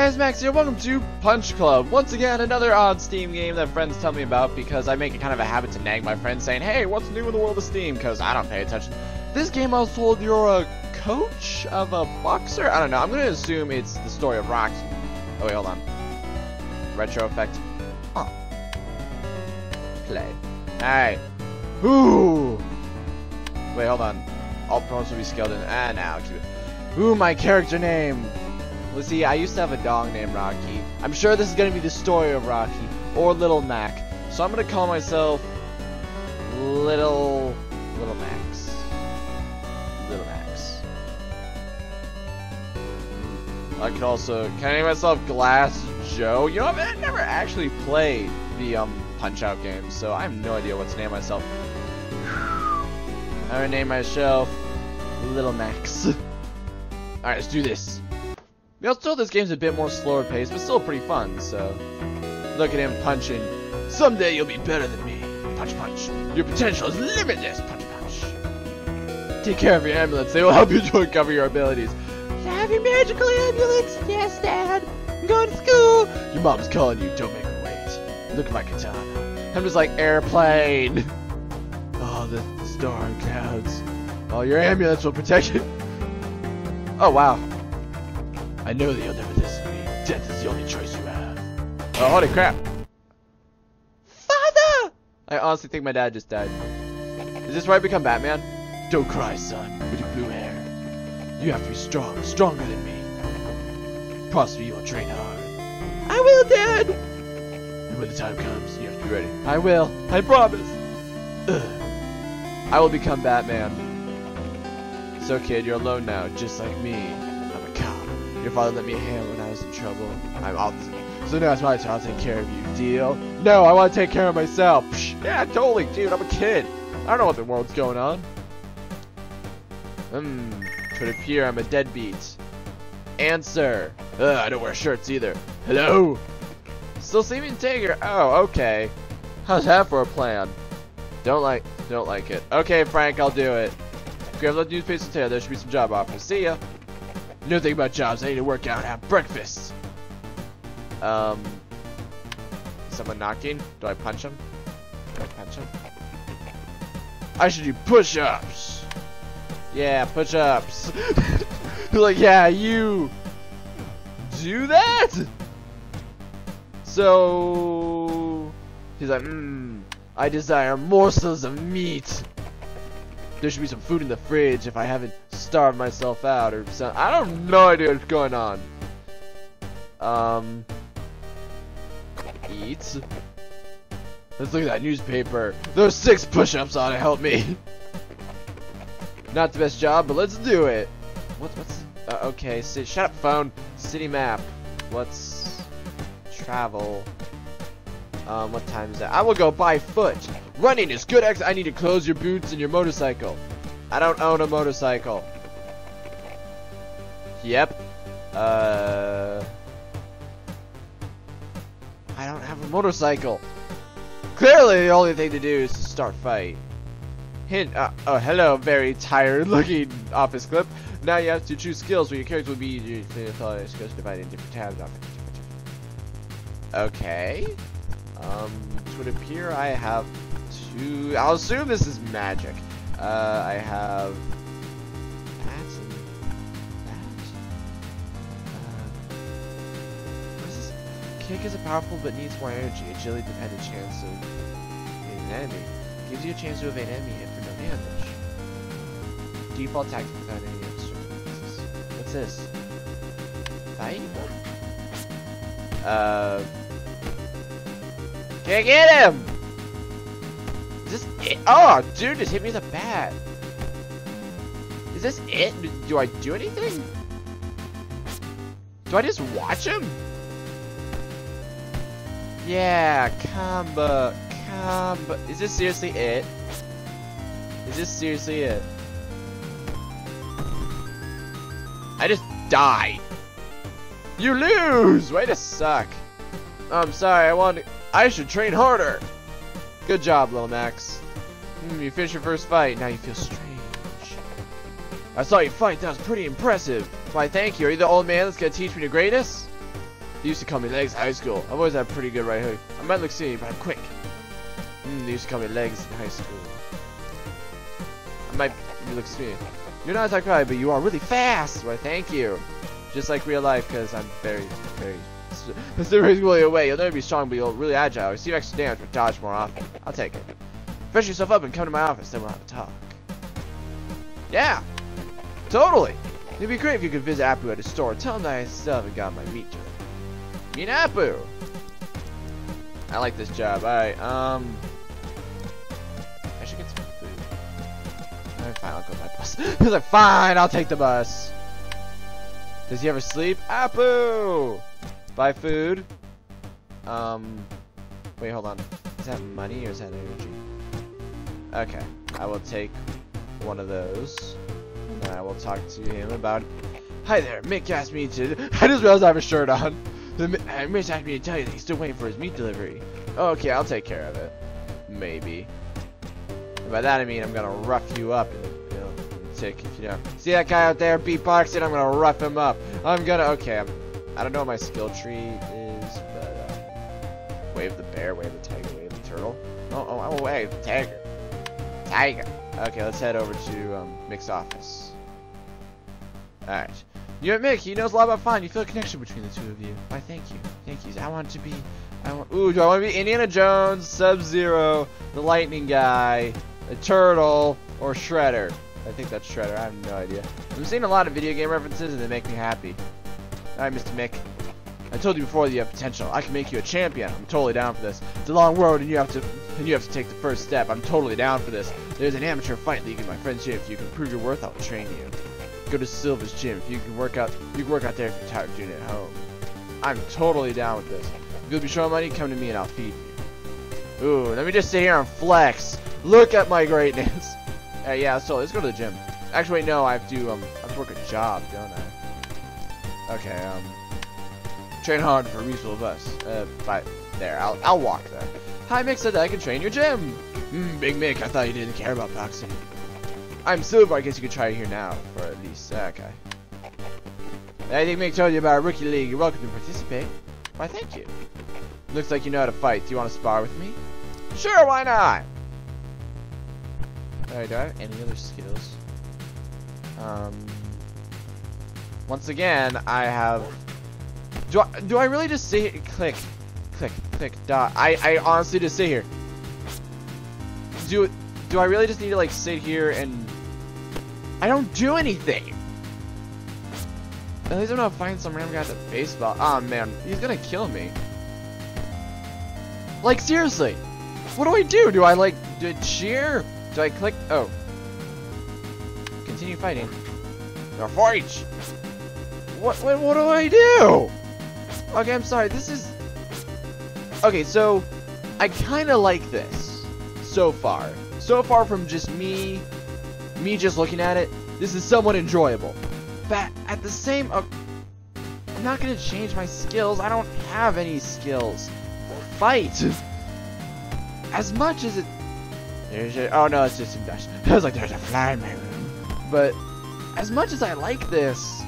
guys, Max here. Welcome to Punch Club. Once again, another odd Steam game that friends tell me about because I make it kind of a habit to nag my friends saying, hey, what's new in the world of Steam? Because I don't pay attention. This game I was told you're a coach of a boxer? I don't know. I'm going to assume it's the story of Rocky. Oh, wait, hold on. Retro effect. Oh. Play. Alright. Ooh. Wait, hold on. All pronouns will be scaled in. Ah, now. Keep it. Ooh, my character name. Let's see, I used to have a dog named Rocky. I'm sure this is going to be the story of Rocky, or Little Mac. So I'm going to call myself Little Max. Little Max. I could also, can I name myself Glass Joe? You know what, I never actually played the Punch-Out game, so I have no idea what to name myself. I'm going to name myself Little Max. Alright, let's do this. We also told this game's a bit more slower paced, but still pretty fun, so... Look at him punching. Someday you'll be better than me. Punch, punch. Your potential is limitless. Punch, punch. Take care of your amulets. They will help you to uncover your abilities. Have your magical amulets? Yes, Dad. I'm going to school. Your mom's calling you. Don't make her wait. Look at my katana. I'm just like airplane. Oh, the storm clouds. Oh, your amulets will protect you. Oh, wow. I know that you'll never listen to me. Death is the only choice you have. Oh, holy crap. Father! I honestly think my dad just died. Is this where I become Batman? Don't cry, son, with your blue hair. You have to be strong, stronger than me. Prosper, you will train hard. I will, Dad! And when the time comes, you have to be ready. I will. I promise. Ugh. I will become Batman. So, kid, you're alone now, just like me. Your father lent me a hand when I was in trouble. I'm out. So now it's my turn. I'll take care of you. Deal? No, I want to take care of myself. Psh, yeah, totally, dude. I'm a kid. I don't know what the world's going on. It would appear I'm a deadbeat. Answer. I don't wear shirts either. Hello? Still see me in Tiger. Oh, okay. How's that for a plan? Don't like it. Okay, Frank, I'll do it. Grab the newspaper tail. There should be some job offers. See ya. You know, think about jobs. I need to work out and have breakfast. Someone knocking? Do I punch him? Do I punch him? I should do push-ups. Yeah, push-ups. You're like, yeah, you do that? So he's like, I desire morsels of meat. There should be some food in the fridge if I haven't starved myself out or something. I don't have no idea what's going on. Eat. Let's look at that newspaper. Those 6 push-ups ought to help me. Not the best job, but let's do it. What's okay, shut up, phone. City map. Let's travel. What time is that? I will go by foot. Running is good. I need to close your boots and your motorcycle. I don't own a motorcycle. Yep. I don't have a motorcycle. Clearly, the only thing to do is to start fight. Hint. Oh, hello, very tired looking office clip. Now you have to choose skills where your character will be easier to follow skills divided in different tabs. Okay. It would appear I have 2. I'll assume this is magic. I have that and that. What is this? Kick is a powerful but needs more energy. Agility dependent chance of hitting an enemy. Gives you a chance to evade enemy hit for no damage. Default tactic without any extra. What's this? Fight? Can't get him! Is this it? Oh, dude just hit me with a bat. Is this it? Do I do anything? Do I just watch him? Yeah, combo. Is this seriously it? Is this seriously it? I just died. You lose! Way to suck. I'm sorry, I should train harder. Good job, Little Max. You finished your first fight, now you feel strange. I saw you fight, that was pretty impressive. Why, thank you. Are you the old man that's gonna teach me the greatness? They used to call me Legs in high school. I've always had a pretty good right hook. I might look skinny, but I'm quick. They used to call me Legs in high school. I might look skinny. You're not that guy, but you are really fast. Why, thank you. Just like real life, because I'm very specifically away. You'll never be strong, but you'll really agile. Receive extra damage, but dodge more often. I'll take it. Fresh yourself up and come to my office, then we'll have a talk. Yeah, totally. It'd be great if you could visit Apu at his store. Tell him that I still haven't got my meat delivered. Meet Apu. I like this job. Alright, I should get some food. Alright, fine, I'll go by bus. He's like, fine, I'll take the bus. Does he ever sleep? Apu! Buy food. Wait, hold on. Is that money or is that energy? Okay, I will take one of those. And then I will talk to him about it. Hi there, Mick asked me to... I just realized I have a shirt on. Mick asked me to tell you that he's still waiting for his meat delivery. Oh, okay, I'll take care of it. Maybe. And by that I mean I'm gonna rough you up and tick if you don't. See that guy out there beatboxing? I'm gonna rough him up. I'm gonna... Okay, I don't know what my skill tree is, but... wave the bear, wave the tiger, wave the turtle. Oh, wave the tiger. Tiger. Okay, let's head over to Mick's office. Alright. You know Mick, he knows a lot about fun. You feel a connection between the two of you. Why, thank you. Thank you. I want to be... Ooh, do I want to be Indiana Jones, Sub-Zero, the lightning guy, a turtle, or Shredder? I think that's Shredder. I have no idea. I'm seeing a lot of video game references and they make me happy. Alright, Mr. Mick. I told you before that you have potential. I can make you a champion. I'm totally down for this. It's a long road and you have to take the first step. I'm totally down for this. There's an amateur fight league in my friend's gym. If you can prove your worth, I'll train you. Go to Silva's gym. If you can work out there if you're tired of doing it at home. I'm totally down with this. If you'll be showing money, come to me and I'll feed you. Ooh, let me just sit here and flex. Look at my greatness. Yeah, so let's go to the gym. Actually, wait, no, I have to work a job, don't I? Okay, train hard for a reasonable bus. But there, I'll walk there. Hi, Mick said that I can train your gym. Big Mick, I thought you didn't care about boxing. I'm Silver, I guess you could try it here now, for at least, okay. I think Mick told you about a rookie league. You're welcome to participate. Why, thank you. Looks like you know how to fight. Do you want to spar with me? Sure, why not? Alright, do I have any other skills? Once again, I have... Do I really just sit here? Click, dot. I honestly just sit here. Do I really just need to like sit here and... I don't do anything! At least I'm not fighting some random guy at the baseball. Oh man, he's gonna kill me. Like seriously, what do? Do I like cheer? Do I click? Oh, continue fighting. Or fight! What do I do? Okay, I'm sorry. This is okay. So I kind of like this so far. So far from just me just looking at it, this is somewhat enjoyable. But at the same, I'm not gonna change my skills. I don't have any skills. Fight. As much as it. Oh no, it's just in Dutch. I was like, there's a fly in my room. But as much as I like this,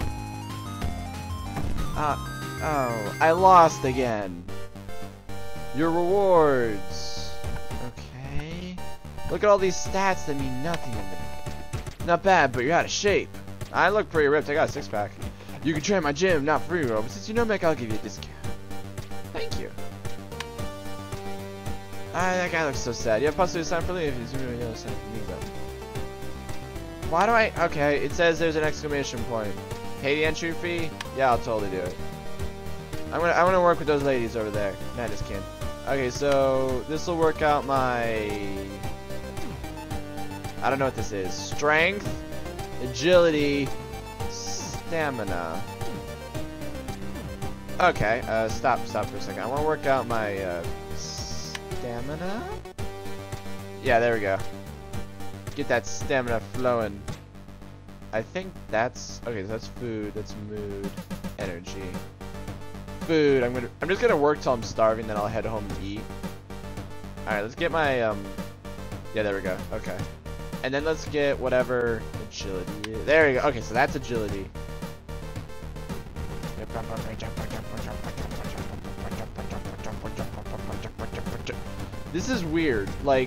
oh, I lost again. Your rewards. Okay. Look at all these stats that mean nothing to me. Not bad, but you're out of shape. I look pretty ripped. I got a six-pack. You can train my gym, not free roll, but since you know Mick, I'll give you a discount. Thank you. That guy looks so sad. You have possibly sign for leave. Why do I? Okay, it says there's an exclamation point. Pay the entry fee? Yeah, I'll totally do it. I'm gonna work with those ladies over there. Nah, just kidding. Okay, so this will work out my. I don't know what this is. Strength, agility, stamina. Okay, stop for a second. I want to work out my stamina. Yeah, there we go. Get that stamina flowing. I think that's okay. So that's food. That's mood, energy, food. I'm just gonna work till I'm starving. Then I'll head home and eat. All right, let's get my Yeah, there we go. Okay. And then let's get whatever agility is. There we go. Okay, so that's agility. This is weird. Like,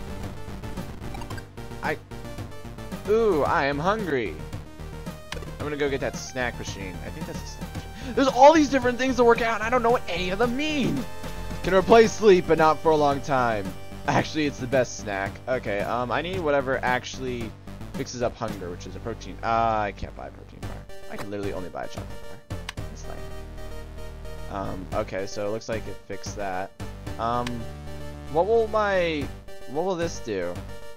ooh, I am hungry. I'm gonna go get that snack machine. I think that's a snack machine. There's all these different things to work out, and I don't know what any of them mean. Can replace sleep, but not for a long time. Actually, it's the best snack. Okay, I need whatever actually fixes up hunger, which is a protein. I can't buy a protein bar. I can literally only buy a chocolate bar. That's fine. Okay, so it looks like it fixed that. What will this do?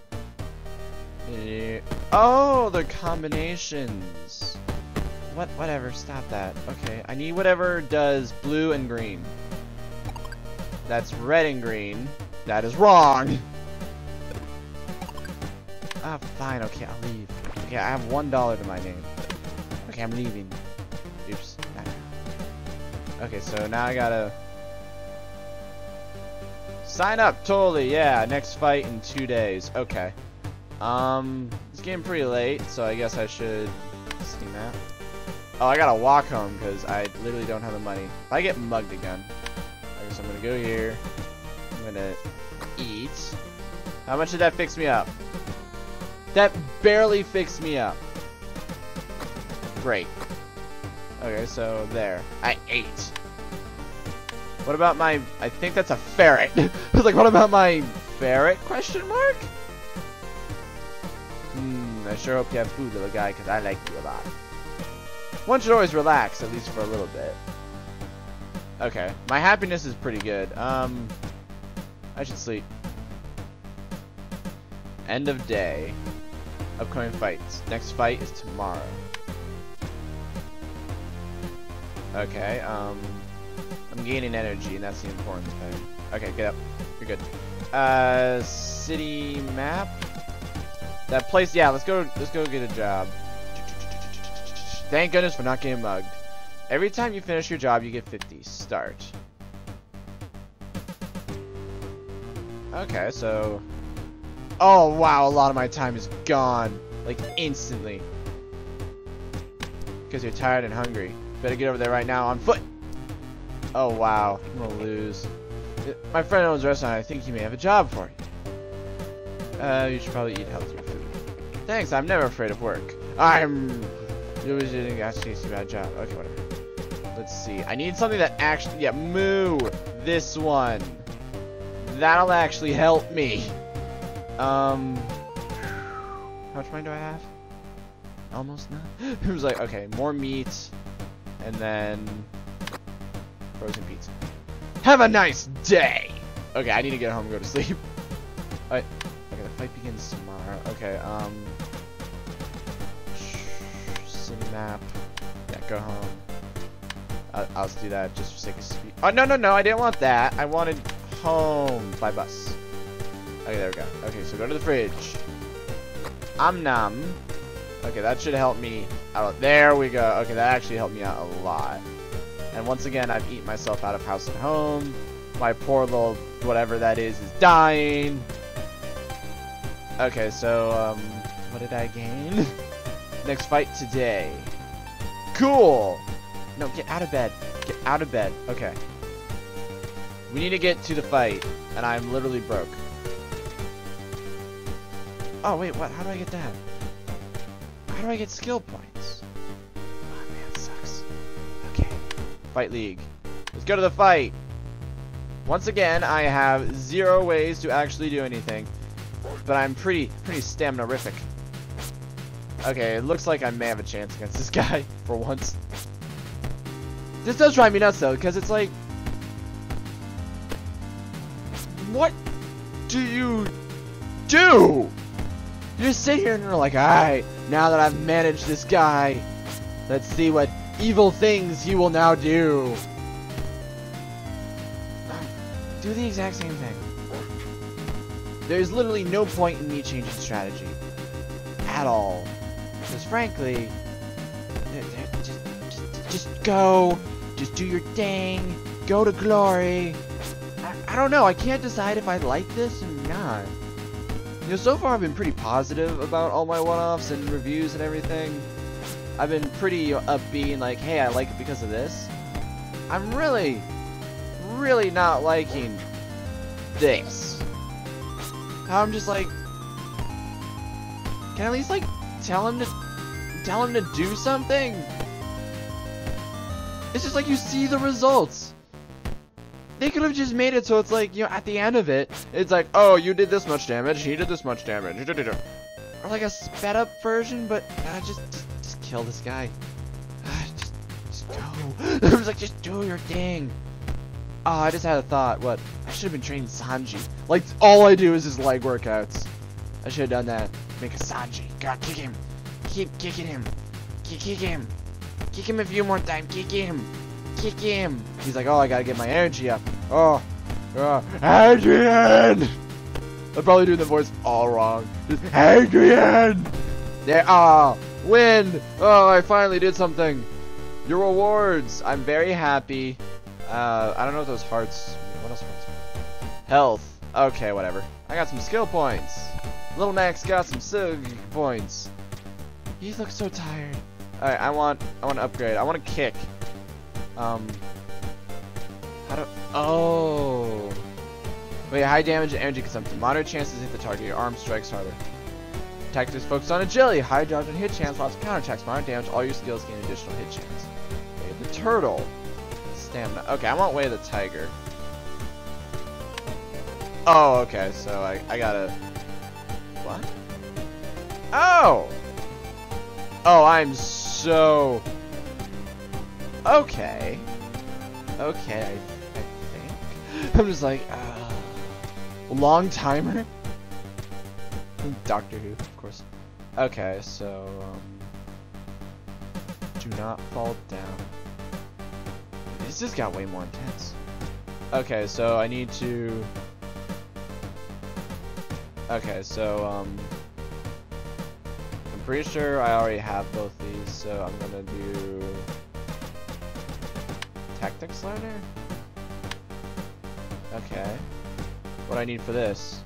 Oh, the combinations. Whatever, stop that. Okay, I need whatever does blue and green. That's red and green. That is wrong. Ah, fine, okay, I'll leave. Okay, I have $1 to my name. Okay, I'm leaving. Oops. Okay, so now I gotta sign up, totally, yeah. Next fight in 2 days. Okay. It's getting pretty late, so I guess I should see that. Oh, I gotta walk home because I literally don't have the money. If I get mugged again, I guess I'm gonna go here. I'm gonna eat. How much did that fix me up? That barely fixed me up. Great. Okay, so there. I ate. What about my... I think that's a ferret. I was like, what about my ferret? Question mark? I sure hope you have food, little guy, because I like you a lot. One should always relax, at least for a little bit. Okay. My happiness is pretty good. I should sleep. End of day. Upcoming fights. Next fight is tomorrow. Okay, I'm gaining energy, and that's the important thing. Okay, get up. You're good. City map? That place, yeah, let's go get a job. Thank goodness for not getting mugged. Every time you finish your job, you get 50. Start. Okay, so... Oh, wow, a lot of my time is gone. Like, instantly. Because you're tired and hungry. Better get over there right now on foot. Oh, wow. I'm gonna lose. My friend owns a restaurant. I think he may have a job for you. You should probably eat healthier food. Thanks, I'm never afraid of work. You didn't actually see my job. Okay, whatever. Let's see. I need something that actually... Yeah, moo! This one. That'll actually help me. How much money do I have? Almost none. It was like, okay, more meat. And then... frozen pizza. Have a nice day! Okay, I need to get home and go to sleep. Alright. Okay, the fight begins tomorrow. Okay, city map. Yeah, go home. I'll just do that just for sake of speed. Oh, no, I didn't want that. I wanted home by bus. Okay, there we go. Okay, so go to the fridge. Nom. Okay, that should help me out. There we go. Okay, that actually helped me out a lot. And once again, I've eaten myself out of house and home. My poor little whatever that is dying. Okay, so, what did I gain? Next fight today. Cool! No, get out of bed. Get out of bed. Okay. We need to get to the fight, and I'm literally broke. Oh, wait, what? How do I get that? How do I get skill points? Oh, man, it sucks. Okay. Fight League. Let's go to the fight. Once again, I have 0 ways to actually do anything. But I'm pretty stamina-rific. Okay, it looks like I may have a chance against this guy, for once. This does drive me nuts, though, because it's like... What do you do? You just sit here and you're like, alright, now that I've managed this guy, let's see what evil things he will now do. Do the exact same thing. There's literally no point in me changing strategy. At all. Because frankly, just go. Just do your thing. Go to glory. I don't know. I can't decide if I like this or not. You know, so far I've been pretty positive about all my one-offs and reviews and everything. I've been pretty upbeat and like, hey, I like it because of this. I'm really not liking this. How I'm just like, can I at least like tell him to do something? It's just like you see the results. They could have just made it so it's like, you know, at the end of it, it's like, oh, you did this much damage, he did this much damage, or like a sped up version, but just kill this guy. Just go. I was like, just do your thing. Oh, I just had a thought. What? I should have been training Sanji. Like, all I do is his leg workouts. I should have done that. Make a Sanji. God, kick him. Keep kicking him. Kick him. Kick him a few more times. Kick him. Kick him. He's like, oh, I gotta get my energy up. Oh, Adrian! I'm probably doing the voice all wrong. Just, Adrian! There, win! Oh, I finally did something. Your rewards. I'm very happy. I don't know what those hearts. What else? Health. Okay, whatever. I got some skill points. Little Max got some skill points. He looks so tired. All right, I want to upgrade. I want to kick. How do? Oh. Wait, high damage and energy consumption. Moderate chances to hit the target. Your arm strikes harder. Tactics focused on agility. High dodge and hit chance. Lots of counterattacks. Moderate damage. All your skills gain additional hit chance. Okay, the turtle. Stamina. Okay, I want Way of the Tiger. Oh, okay. So I gotta. What? Oh. Oh, I'm so. Okay. Okay. I think. I'm just like. Long timer. Doctor Who, of course. Okay, so do not fall down. This just got way more intense. Okay, so I need to. Okay, so I'm pretty sure I already have both these, so I'm gonna do Tactics Learner. Okay. What do I need for this?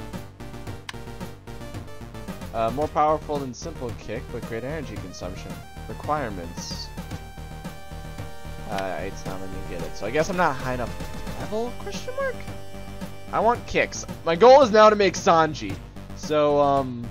More powerful than simple kick, but great energy consumption. Requirements. It's not letting me get it. So I guess I'm not high enough level? Question mark? I want kicks. My goal is now to make Sanji. So man,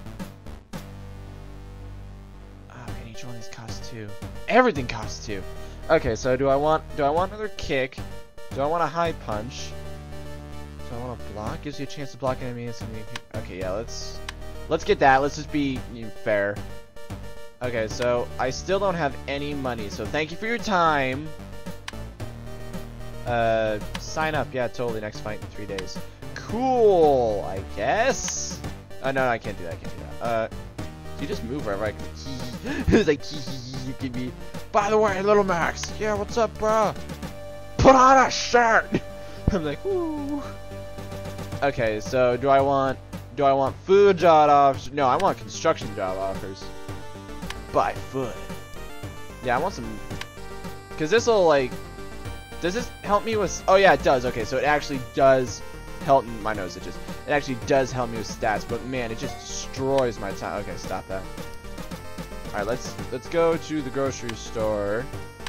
each one of these costs 2. Everything costs 2. Okay, so do I want another kick? Do I want a high punch? Do I want to block? Gives you a chance to block enemies. Okay, yeah, let's get that. Let's just be fair. Okay, so I still don't have any money, so thank you for your time. Sign up. Yeah, totally. Next fight in 3 days. Cool, I guess. No, I can't do that. So you just move wherever I can. It's like, you can be. By the way, Little Max. Yeah, what's up, bro? Put on a shirt. I'm like, woo. Okay, so do I want food job offers? No, I want construction job offers. By foot. Yeah, I want some. Cause this will like. Does this help me with? Oh yeah, it does. Okay, so it actually does help. My nose itches. It actually does help me with stats, but man, it just destroys my time. Okay, stop that. All right, let's go to the grocery store.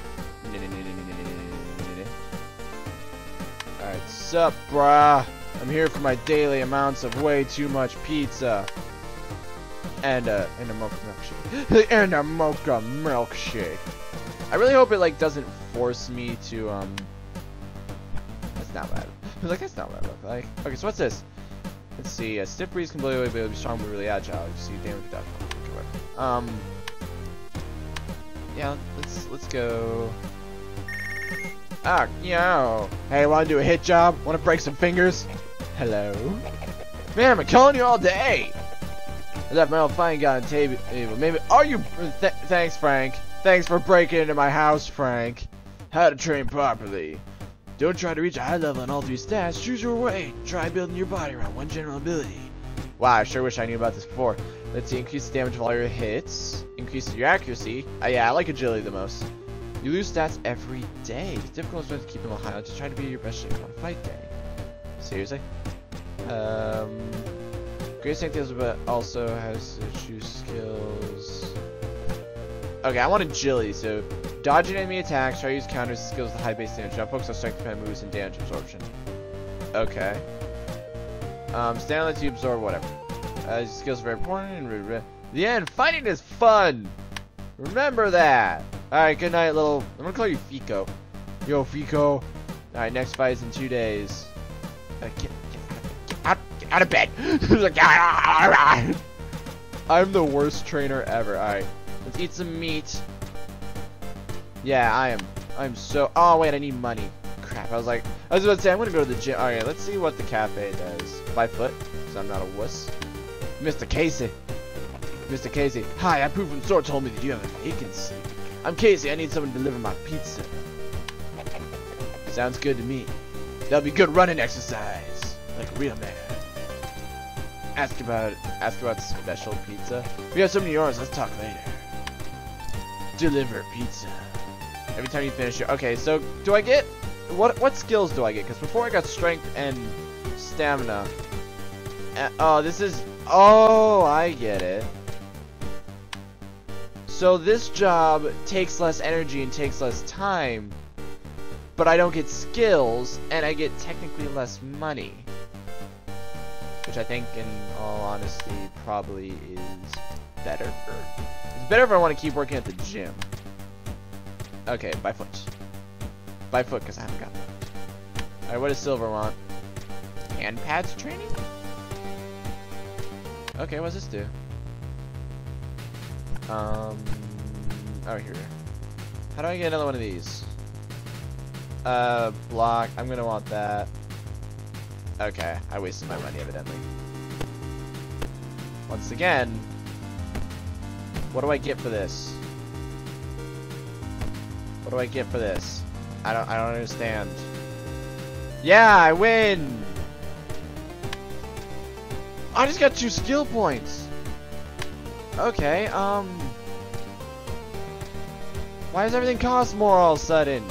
All right, sup, brah? I'm here for my daily amounts of way too much pizza. And a mocha milkshake. And a mocha milkshake. I really hope it like doesn't force me to That's not bad. I was like, that's not what I look like. Okay, so what's this? Let's see. A stiff breeze can blow away, but it'll be strong but really agile. You see damage reduction. Yeah, let's go. Yo. Hey, wanna do a hit job? Wanna break some fingers? Hello? Man, I've been killing you all day! That metal fine got on table. Maybe. Are you? Thanks, Frank. Thanks for breaking into my house, Frank. How to train properly. Don't try to reach a high level in all 3 stats. Choose your way. Try building your body around one general ability. Wow, I sure wish I knew about this before. Let's see. Increase the damage of all your hits. Increase your accuracy. Yeah, I like agility the most. You lose stats every day. It's difficult to keep them high. Just try to be your best shape on a fight day. Seriously? Great strength is, but also has to choose skills. Okay, I want agility, so dodging enemy attacks, try to use counters, skills with high base damage. Now focus on strength defense moves and damage absorption. Okay. Stand on the tubes or whatever. Skills are very important. The end. Fighting is fun. Remember that. Alright, good night, little. I'm gonna call you Fico. Yo, Fico. Alright, next fight is in 2 days. Get out of bed. I'm the worst trainer ever. Alright, let's eat some meat. Yeah, I'm so. Oh, wait, I need money. Crap, I was about to say, I'm gonna go to the gym. Alright, let's see what the cafe does. By foot, because I'm not a wuss. Mr. Casey. Mr. Casey. Hi, a proven store told me that you have a vacancy. I'm Casey, I need someone to deliver my pizza. Sounds good to me. That'll be good running exercise. Like a real man. Ask about special pizza. We have some of yours, let's talk later. Deliver pizza. Every time you finish your. Okay, so do I get what skills do I get? Because before I got strength and stamina. Oh, this is. Oh, I get it. So this job takes less energy and takes less time, but I don't get skills, and I get technically less money. Which I think, in all honesty, probably is better. It's better if I want to keep working at the gym. Okay, by foot. By foot, because I haven't got that. Alright, what does Silver want? Hand pads training? Okay, what does this do? Oh, here. How do I get another one of these? Block. I'm gonna want that. Okay, I wasted my money, evidently. Once again, what do I get for this? What do I get for this? I don't understand. Yeah, I win! I just got 2 skill points! Okay, why does everything cost more all of a sudden?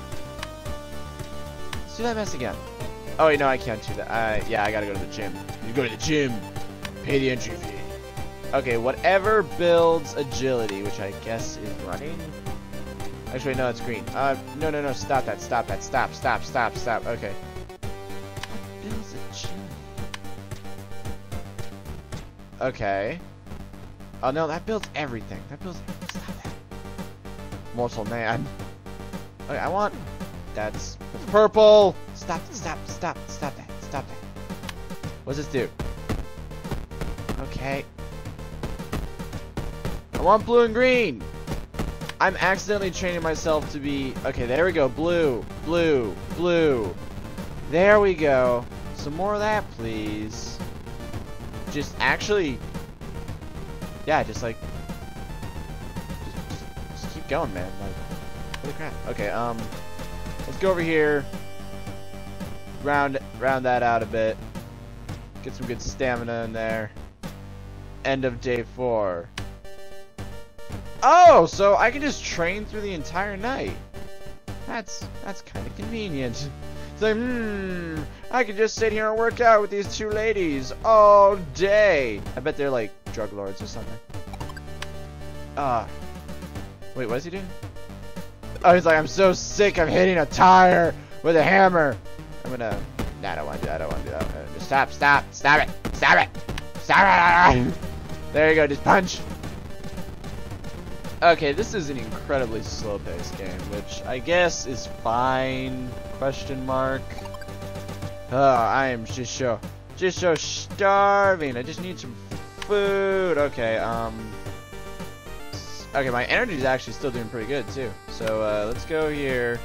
Let's do that mess again. Oh wait, no, I can't do that. Yeah, I gotta go to the gym. You go to the gym, pay the entry fee. Okay, whatever builds agility, which I guess is running. Actually, no, it's green. No, stop that, stop. Okay. What builds agility? Okay. Oh no, that builds everything. Stop that. Morsel man. Okay, I want. That's purple. Stop that. What's this do? Okay. I want blue and green. I'm accidentally training myself to be. Okay, there we go. Blue. There we go. Some more of that, please. Just actually. Yeah, just like. Just keep going, man. Like, holy crap. Okay, let's go over here. Round that out a bit. Get some good stamina in there. End of day 4. Oh, so I can just train through the entire night. That's kind of convenient. It's like, I could just sit here and work out with these 2 ladies all day. I bet they're like drug lords or something. Wait, what is he doing? Oh, he's like, I'm so sick, I'm hitting a tire with a hammer. I'm gonna. Nah, I don't want to do that. Just stop it. There you go, just punch. Okay, this is an incredibly slow-paced game, which I guess is fine. Question mark. I am just so starving. I just need some food. Okay, okay, my energy is actually still doing pretty good too. So let's go here.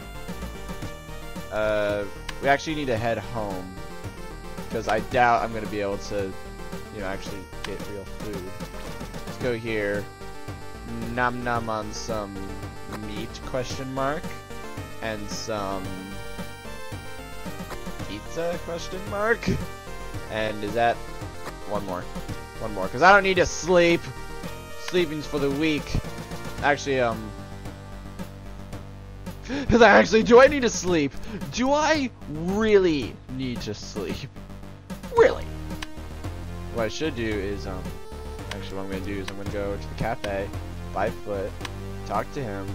We actually need to head home because I doubt I'm gonna be able to, actually get real food. Let's go here. Nom nom on some meat? Question mark. And some pizza? Question mark. And is that one more? One more, because I don't need to sleep. Sleeping's for the weak. Actually, do I need to sleep? Do I really need to sleep? Really? What I should do is, actually what I'm going to do is I'm going to go to the cafe, by foot, talk to him,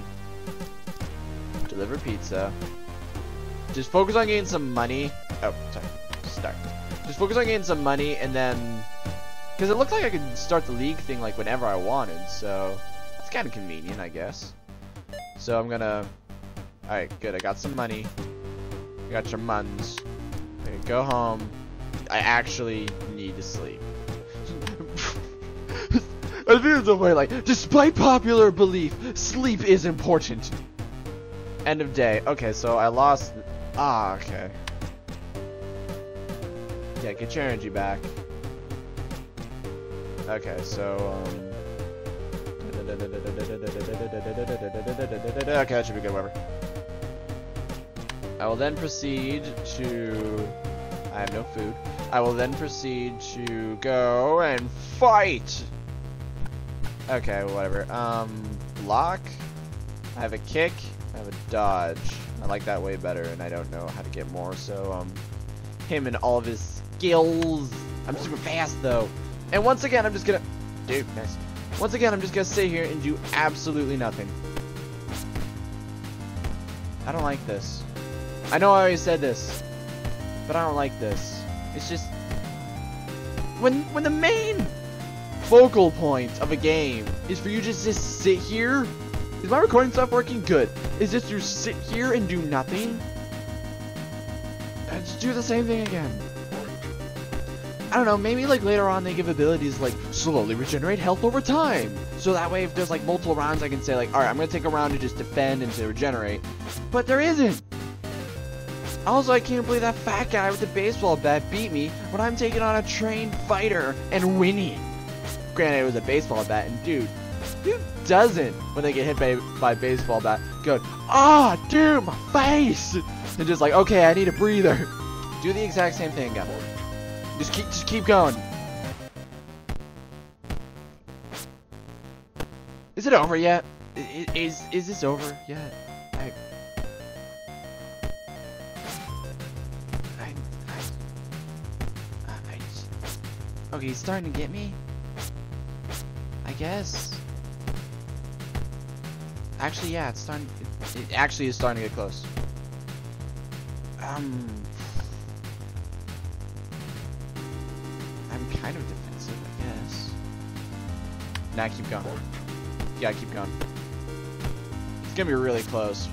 deliver pizza, just focus on getting some money. Oh, sorry. Start. Just focus on getting some money, and then... Because it looked like I could start the league thing, like, whenever I wanted, so... That's kind of convenient, I guess. So I'm gonna... Alright, good, I got some money. I got your muns. Okay, go home. I actually need to sleep. I feel the way, like, despite popular belief, sleep is important. End of day. Okay, so I lost... Ah, okay. Yeah, get your energy back. Okay, so, okay, that should be good, whatever. I will then proceed to... I have no food. I will then proceed to go and fight! Okay, whatever. Block. I have a kick. I have a dodge. I like that way better, and I don't know how to get more, so, him and all of his skills. I'm super fast, though. And once again, I'm just gonna... Dude, nice. Once again, I'm just gonna sit here and do absolutely nothing. I don't like this. I know I already said this, but I don't like this. It's just... When the main focal point of a game is for you to just sit here... Is my recording stuff working? Good. Is just you sit here and do nothing? And just do the same thing again. I don't know, maybe like later on they give abilities like slowly regenerate health over time. So that way if there's like multiple rounds I can say like, alright, I'm gonna take a round to just defend and to regenerate. But there isn't. Also, I can't believe that fat guy with the baseball bat beat me when I'm taking on a trained fighter and winning. Granted, it was a baseball bat, and dude doesn't, when they get hit by a baseball bat, go, ah, oh, dude, my face! And just like, okay, I need a breather. Do the exact same thing again. Just keep going. Is it over yet? Is this over yet? Okay, he's starting to get me. I guess. Actually, yeah, it's starting. It actually is starting to get close. I'm kind of defensive, I guess. Nah, keep going. Yeah, keep going. It's gonna be really close.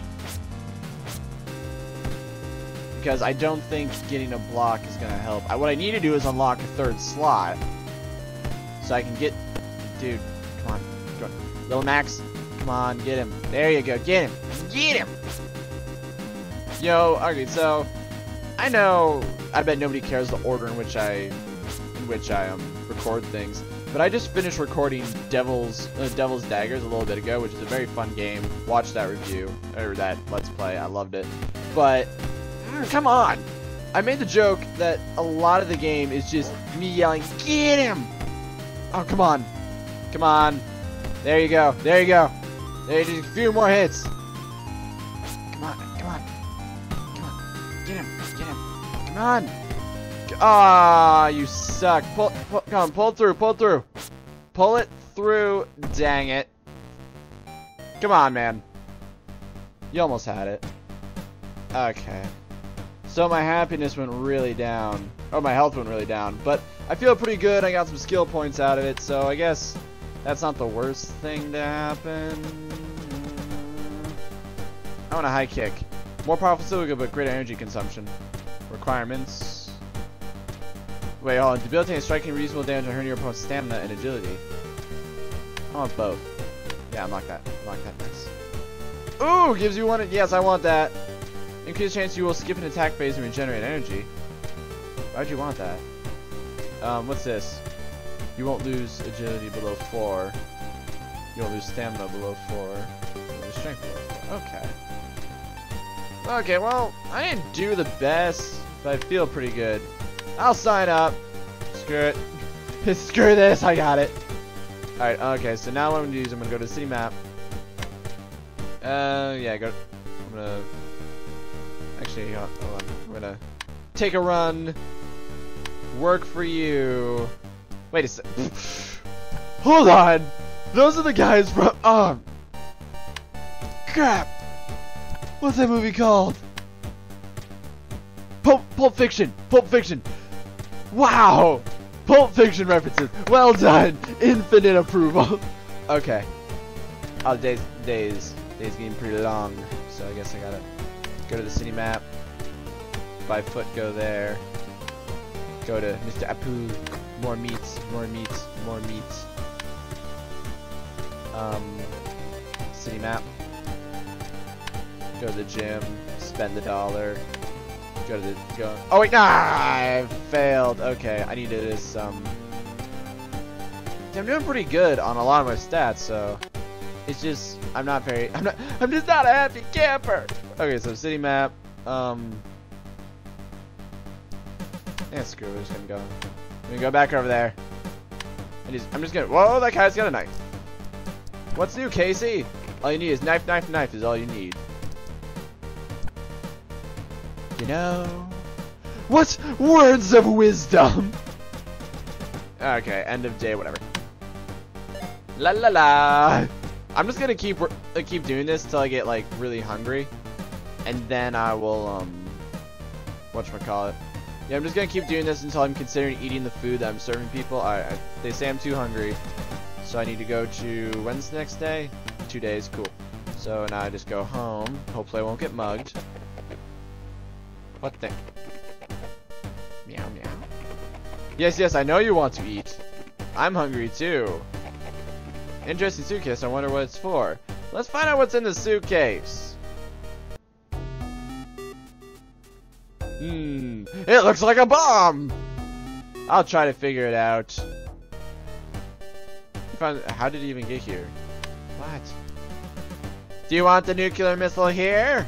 Because I don't think getting a block is gonna help. What I need to do is unlock a third slot. So I can get... Dude, come on. Go on. Little Max, come on, get him. There you go, get him. Get him! Yo, okay, so... I know... I bet nobody cares the order in which I record things. But I just finished recording Devil's Daggers a little bit ago, which is a very fun game. Watch that review, or that Let's Play. I loved it. But... come on! I made the joke that a lot of the game is just me yelling, get him! Oh, come on. Come on. There you go. There you go. There's just a few more hits. Come on. Come on. Come on. Get him. Get him. Come on. Ah, you suck. Come on. Pull through. Pull through. Pull it through. Dang it. Come on, man. You almost had it. Okay. So my happiness went really down. Oh, my health went really down. But I feel pretty good. I got some skill points out of it. So I guess that's not the worst thing to happen. I want a high kick. More powerful silica, but greater energy consumption. Requirements. Wait, hold on. Debilitating striking reasonable damage on hurting your opponent's stamina and agility. I want both. Yeah, unlock that. Unlock that. Nice. Ooh, gives you one. Yes, I want that. Increase chance you will skip an attack phase and regenerate energy. Why'd you want that? What's this? You won't lose agility below 4. You won't lose stamina below 4. You'll lose strength below 4. Okay. Okay, well, I didn't do the best, but I feel pretty good. I'll sign up. Screw it. Screw this, I got it. Alright, okay, so now what I'm gonna do is I'm gonna go to the city map. Yeah, I'm gonna... Actually, hold on. I'm gonna take a run. Work for you. Wait a sec. Hold on. Those are the guys from. Crap. What's that movie called? Pulp Fiction. Pulp Fiction. Wow! Pulp Fiction references. Well done. Infinite approval. Okay. Oh, day's getting pretty long, so I guess I gotta go to the city map. By foot, go there. Go to Mr. Apu. More meats. More meats. More meats. City map. Go to the gym. Spend the $1. Go to the Oh wait, nah! I failed. Okay, I needed this. I'm doing pretty good on a lot of my stats, so it's just I'm just not a happy camper. Okay, so city map. Yeah, screw it. We're just gonna go. I'm gonna go back over there. I'm just gonna. Whoa, that guy's got a knife. What's new, Casey? All you need is knife, knife, knife. Is all you need. You know, what words of wisdom? Okay, end of day, whatever. La la la. I'm just gonna keep doing this till I get like really hungry, and then I will whatchamacallit. Yeah, I'm just gonna keep doing this until I'm considering eating the food that I'm serving people. They say I'm too hungry, so I need to go to when's the next day? 2 days, cool. So now I just go home. Hopefully I won't get mugged. What the? Meow meow. Yes, yes, I know you want to eat. I'm hungry too. Interesting suitcase, I wonder what it's for. Let's find out what's in the suitcase. It looks like a bomb! I'll try to figure it out. How did he even get here? What? Do you want the nuclear missile here?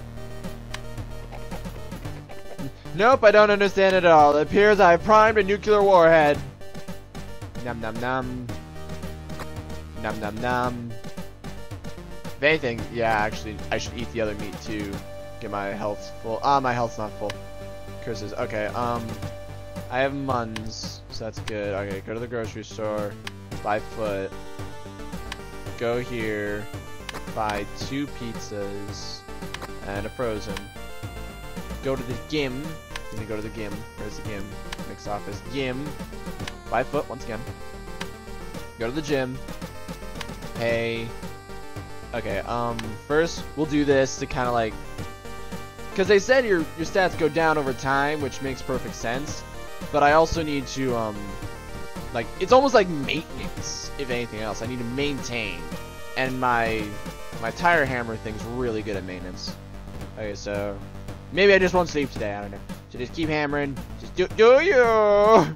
Nope, I don't understand it at all. It appears I have primed a nuclear warhead. Nom nom nom. Nom nom nom. If anything, yeah, actually, I should eat the other meat too. Get my health full. Ah, my health's not full. Curses. Okay, I have muns, so that's good. Okay, go to the grocery store. Buy foot. Go here. Buy 2 pizzas. And a frozen. Go to the gym. Let me go to the gym. Where's the gym? Mixed office. Gym. Buy foot once again. Go to the gym. Hey. Okay, first we'll do this to kind of like, because they said your stats go down over time, which makes perfect sense. But I also need to like, it's almost like maintenance, if anything else. I need to maintain, and my tire hammer thing's really good at maintenance. Okay, so maybe I just won't sleep today. I don't know. So just keep hammering. Just do you?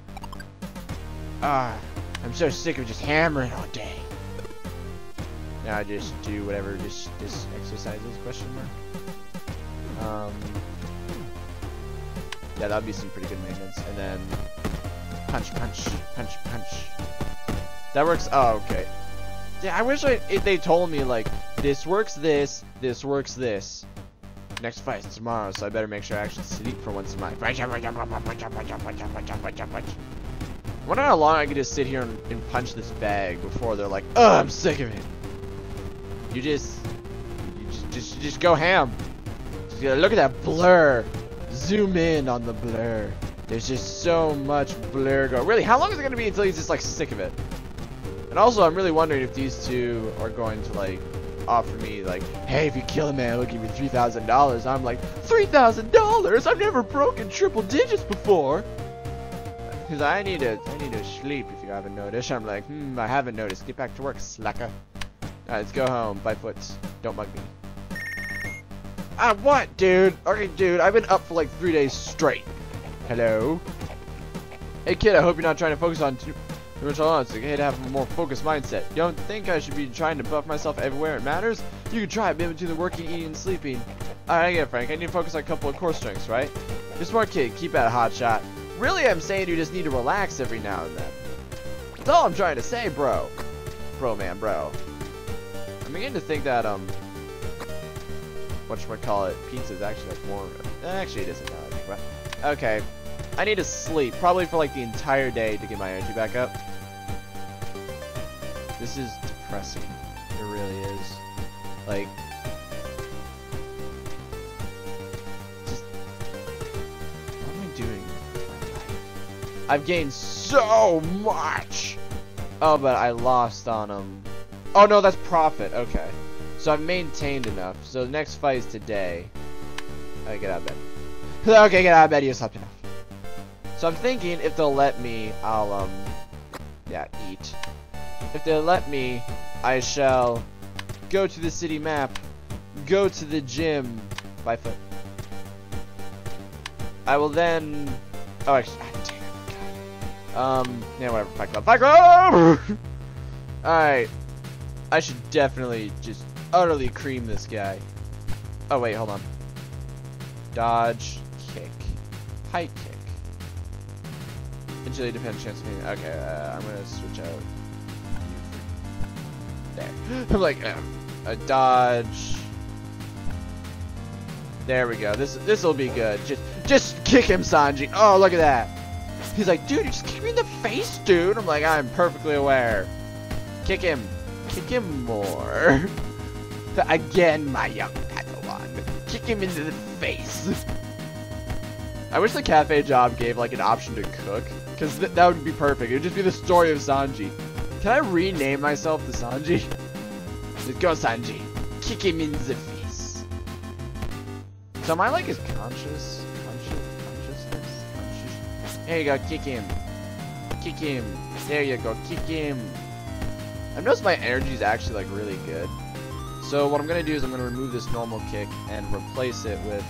I'm so sick of just hammering all day. Now I just do whatever. Just exercises? Question mark. Yeah, that'd be some pretty good maintenance. And then punch, punch, punch, punch. That works. Oh, okay. Yeah, I wish they told me like this works this works this. Next fight is tomorrow, so I better make sure I actually sleep for once in my life. I wonder how long I can just sit here and punch this bag before they're like, "Oh, I'm sick of it." You just go ham. Just look at that blur. Zoom in on the blur. There's just so much blur going. Really, how long is it gonna be until he's just like sick of it? And also, I'm really wondering if these two are going to like offer me like, hey, if you kill a man, we'll give you $3,000. I'm like, $3,000? I've never broken triple digits before. Because I need to sleep. If you haven't noticed, I'm like, I haven't noticed. Get back to work, slacker. Alright, let's go home. By foot. Don't mug me. What, dude? Okay, dude, I've been up for like 3 days straight. Hello? Hey, kid, I hope you're not trying to focus on too much on. It's okay to have a more focused mindset. You don't think I should be trying to buff myself everywhere it matters? You can try it, maybe between the working, eating, and sleeping. Alright, I get it, Frank. I need to focus on a couple of core strengths, right? You're a smart kid. Keep at it, hot shot. Really, I'm saying you just need to relax every now and then. That's all I'm trying to say, bro. Bro, man, bro. I'm beginning to think that, whatchamacallit, pizza is actually like more, actually it isn't now, I think, but, okay. I need to sleep, probably for like the entire day to get my energy back up. This is depressing. It really is. Like, just, what am I doing with my life? I've gained so much. Oh, but I lost on him. Oh no, that's profit. Okay. So I've maintained enough. So the next fight is today. Okay, get out of bed. Okay, get out of bed. You slept enough. So I'm thinking if they'll let me, I'll yeah, eat. If they'll let me, I shall go to the city map, go to the gym by foot. I will then. Oh, actually, damn it. Yeah, whatever. Fight Club. Fight Club! Alright. I should definitely just utterly cream this guy. Oh, wait, hold on. Dodge, kick, height kick. Agility dependent chance of hitting. Okay, I'm gonna switch out. There. I'm like, a dodge. There we go. This will be good. Just kick him, Sanji. Oh, look at that. He's like, dude, you just kicked me in the face, dude. I'm like, I'm perfectly aware. Kick him. Kick him more. Again, my young Padawan. Kick him into the face. I wish the cafe job gave like an option to cook, because that would be perfect. It would just be the story of Sanji. Can I rename myself to Sanji? Just go, Sanji. Kick him in the face. So am I like his consciousness? There you go, kick him. Kick him. There you go, kick him. I've noticed my energy is actually like really good. So what I'm gonna do is I'm gonna remove this normal kick and replace it with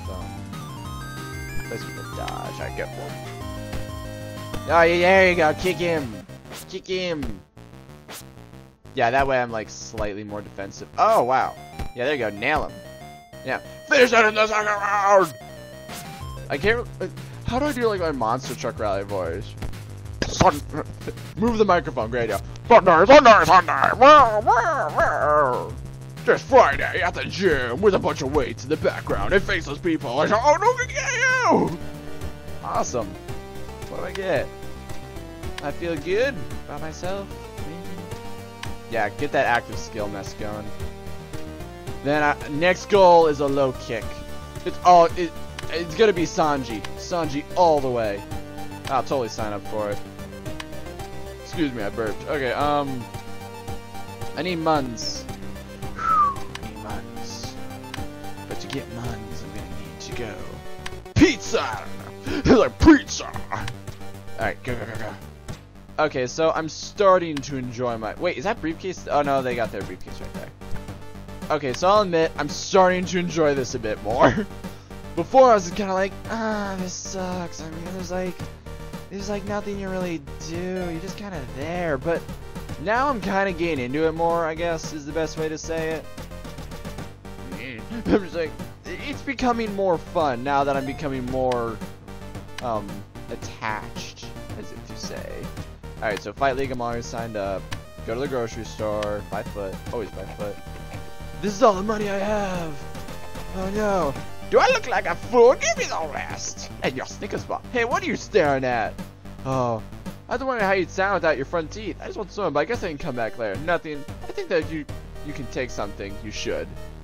a dodge. Alright, go. Oh yeah, there you go, kick him. Kick him. Yeah, that way I'm like slightly more defensive. Oh wow. Yeah, there you go, nail him. Yeah. Finish it in the second round! I can't how do I do like my monster truck rally voice? Move the microphone, great, yeah. Thunder, thunder, thunder! Just Friday at the gym with a bunch of weights in the background and faceless people. I shall, oh, no, we get you! Awesome. What do I get? I feel good by myself. Yeah, get that active skill mess going. Then next goal is a low kick. It's gonna be Sanji. Sanji all the way. I'll totally sign up for it. Excuse me, I burped. Okay, I need Muns. I need Muns. But to get Muns, I'm gonna need to go. Pizza! Like pizza! Alright, go, go, go, go. Okay, so I'm starting to enjoy my... Wait, is that briefcase? Oh no, they got their briefcase right there. Okay, so I'll admit, I'm starting to enjoy this a bit more. Before I was kind of like, this sucks. I mean, there's like nothing you really do. You're just kind of there. But now I'm kind of getting into it more, I guess, is the best way to say it. I'm just like, it's becoming more fun now that I'm becoming more, attached, as if to say. Alright, so Fight League, I'm already signed up. Go to the grocery store, 5 foot, always 5 foot. This is all the money I have. Oh no. Do I look like a fool? Give me the rest! And your Snickers bar. Hey, what are you staring at? Oh, I was wondering how you'd sound without your front teeth. I just want some, but I guess I can come back later. Nothing. I think that you can take something. You should.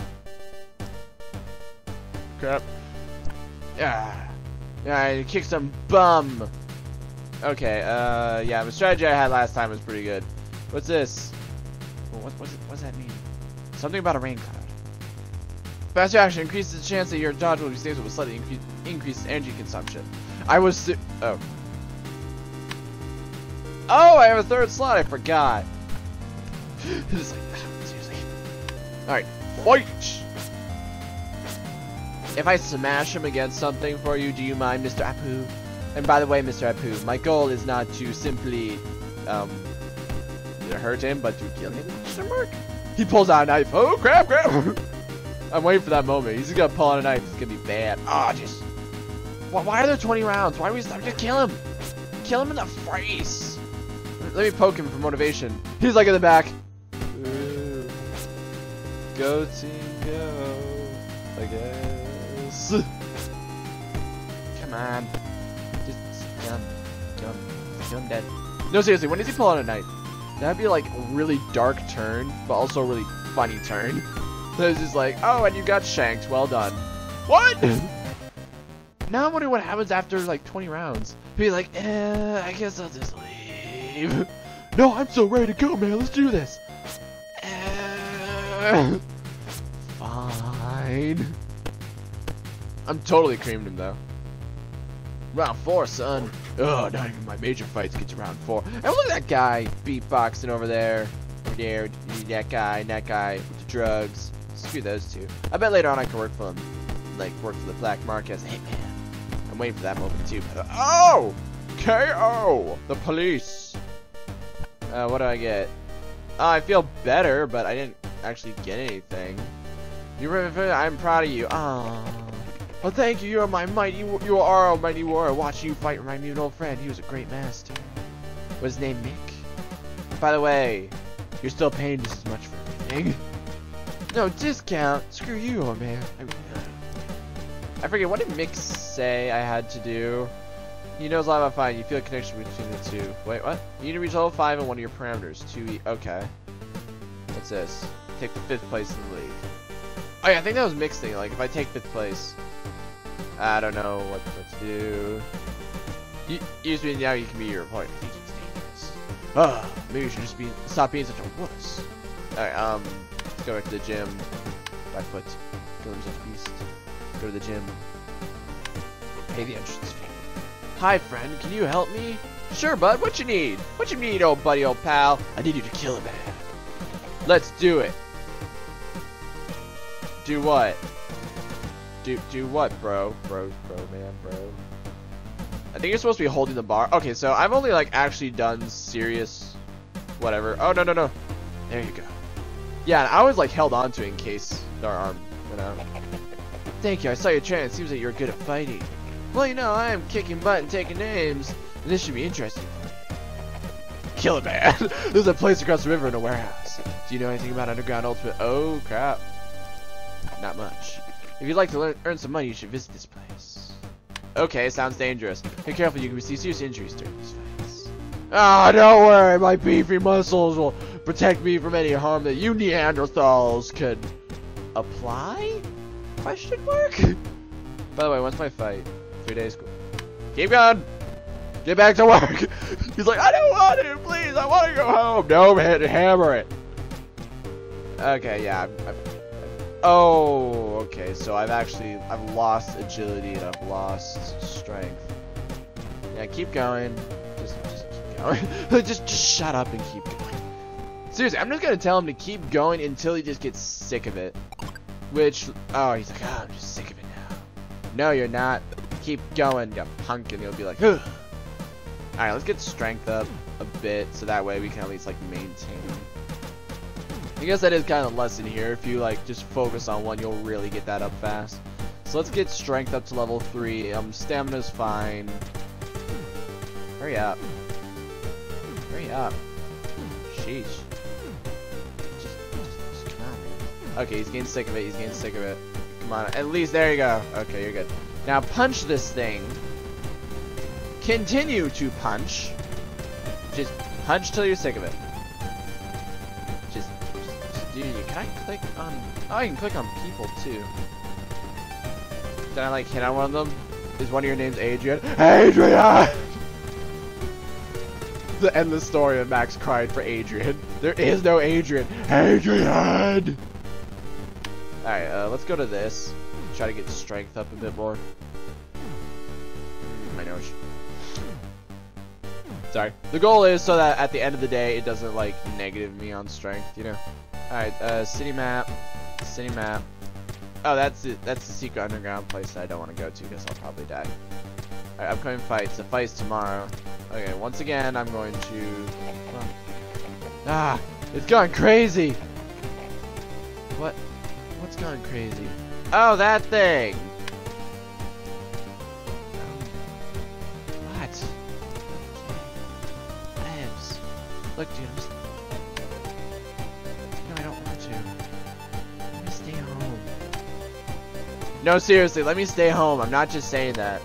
Crap. Yeah. Yeah, kick some bum. Okay, yeah, the strategy I had last time was pretty good. What's this? What's that mean? Something about a rain cloud. Faster action increases the chance that your dodge will be stable with slightly increased energy consumption. Oh, I have a third slot. I forgot. It's like, seriously. All right, fight. If I smash him against something for you, do you mind, Mr. Apu? And by the way, Mr. Apu, my goal is not to simply hurt him, but to kill him. He pulls out a knife. Oh crap! Crap! I'm waiting for that moment. He's gonna pull out a knife. It's gonna be bad. Oh, just... Why are there 20 rounds? Why are we starting to kill him? Kill him in the face. Let me poke him for motivation. He's like in the back. Ooh. Go team, go. I guess. Come on. Just kill him dead. No, seriously, when does he pull out a knife? That'd be like a really dark turn, but also a really funny turn. So it's just like, oh, and you got shanked. Well done. What? Now I'm wondering what happens after like 20 rounds. Be like, I guess I'll just leave. No, I'm so ready to go, man. Let's do this. Fine. I'm totally creaming him though. Round 4, son. Oh, not even my major fights get to round 4. And look at that guy beatboxing over there. There, that guy with the drugs. Screw those two. I bet later on I can work for him. Like, work for the black market. Hey, man. I'm waiting for that moment too. Oh! KO! The police. What do I get? Oh, I feel better, but I didn't actually get anything. I'm proud of you. Oh. Well, thank you. You are my mighty. You are a mighty warrior. Watching you fight remind me of an old friend. He was a great master. Was his name Mick? By the way, you're still paying just as much for everything. No discount. Screw you, oh man. I forget, what did Mick say I had to do? He knows a lot about fighting. You feel a connection between the two. Wait, what? You need to reach level 5 in one of your parameters. 2E. Okay. What's this? Take the 5th place in the league. Oh yeah, I think that was Mick's thing. Like, if I take 5th place, I don't know what to do. Usually now you can be your opponent. I think he's dangerous. Maybe you should just stop being such a wuss. Alright, let's go back to the gym. By foot. Kill him such a beast. Go to the gym. Pay the entrance fee. Hi, friend. Can you help me? Sure, bud. What you need? What you need, old buddy, old pal? I need you to kill a man. Let's do it. Do what? Do what, bro? Bro, man, bro. I think you're supposed to be holding the bar. Okay, so I've only, like, actually done serious whatever. Oh, no. There you go. Yeah, and I was, like, held on to it in case our arm went out. Thank you. I saw your training. It seems that you're good at fighting. Well, you know, I am kicking butt and taking names. And this should be interesting for you. Kill it, man. There's a place across the river in a warehouse. Do you know anything about Underground Ultimate? Oh, crap. Not much. If you'd like to earn some money, you should visit this place. Okay, sounds dangerous. Be careful, you can receive serious injuries during these fights. Ah, don't worry, my beefy muscles will protect me from any harm that you Neanderthals could apply? Question mark? By the way, when's my fight? 3 days, cool. Keep going! Get back to work! He's like, I don't want to, please, I want to go home! No, man, hammer it! Okay, yeah, oh, okay, so I've lost agility and I've lost strength. Yeah, keep going. Just keep going. just shut up and keep going. Seriously, I'm just gonna tell him to keep going until he just gets sick of it. Which, oh, he's like, oh, I'm just sick of it now. No, you're not. Keep going, you punk, and he'll be like, ugh. Alright, let's get strength up a bit, so that way we can at least, like, maintain. I guess that is kind of a lesson here. If you like just focus on one, you'll really get that up fast. So let's get strength up to level 3. Stamina's fine. Hurry up. Hurry up. Sheesh. Just come on, man. Okay, he's getting sick of it. He's getting sick of it. Come on. At least there you go. Okay, you're good. Now punch this thing. Continue to punch. Just punch till you're sick of it. Dude, can I click on... Oh, I can click on people, too. Can I, like, hit on one of them? Is one of your names Adrian? Adrian! The endless story of Max cried for Adrian. There is no Adrian. Adrian! Alright, let's go to this. Try to get strength up a bit more. My nose. Sorry. The goal is so that at the end of the day, it doesn't, like, negative me on strength, you know? Alright, city map. City map. Oh, that's the secret underground place that I don't want to go to because I'll probably die. Alright, upcoming fights. The fight's tomorrow. Okay, once again, I'm going to... Ah! It's gone crazy! What? What's gone crazy? Oh, that thing! What? Abs. Look, dude, I'm just... No, I don't want to. Let me stay home. No, seriously, let me stay home. I'm not just saying that.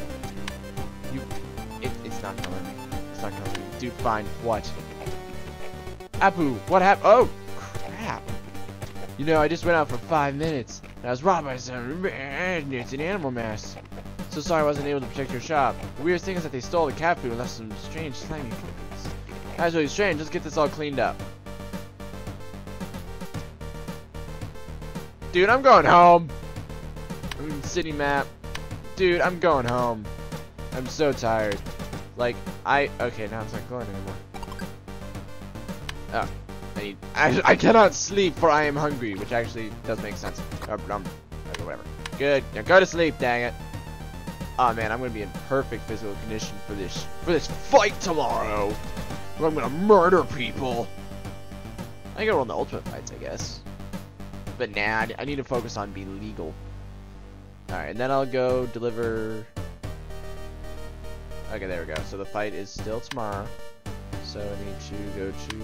It's not gonna let me. It's not gonna let me. Dude, fine. What? Apu, what happened? Oh, crap. You know, I just went out for 5 minutes, and I was robbed by some... It's an animal mess. So sorry I wasn't able to protect your shop. The weirdest thing is that they stole the cat food and left some strange slimy cookies. That's really strange. Let's get this all cleaned up. Dude, I'm going home. City map. Dude, I'm going home. I'm so tired. Like, okay, now it's not going anymore. Oh, I cannot sleep for I am hungry, which actually does make sense. Okay, whatever. Good. Now go to sleep, dang it. Oh man, I'm gonna be in perfect physical condition for this fight tomorrow. Where I'm gonna murder people. I gotta run the ultimate fights, I guess. But nah, I need to focus on being legal. Alright, and then I'll go deliver. Okay, there we go. So the fight is still tomorrow. So I need to go to